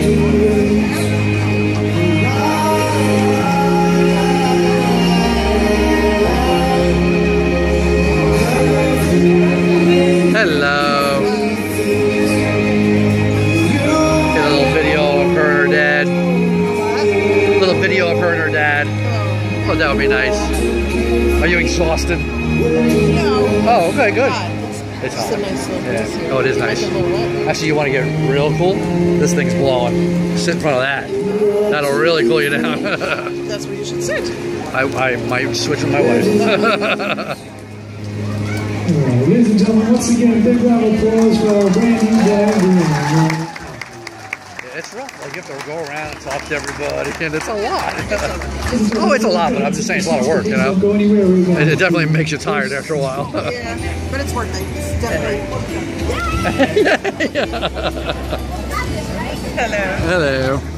Hello. Get a little video of her and her dad. A little video of her and her dad. Oh, that would be nice. Are you exhausted? No. Oh, okay, good. It's hot. a nice little place here. Oh, it is nice. Actually, you want to get real cool? This thing's blowing. Sit in front of that. That'll really cool you down. That's where you should sit. I might switch with my wife. Ladies and gentlemen, once again, a big round of applause for our brand new dad. It's rough. Like, you have to go around and talk to everybody, and it's a lot. Oh, it's a lot, but I'm just saying it's a lot of work, you know? Don't go anywhere. It definitely makes you tired after a while. Yeah, but it's worth it. It's definitely worth it. Hello.